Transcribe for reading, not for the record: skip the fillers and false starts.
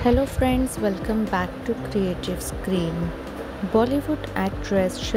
Hello friends, welcome back to Creative Screen. Bollywood actress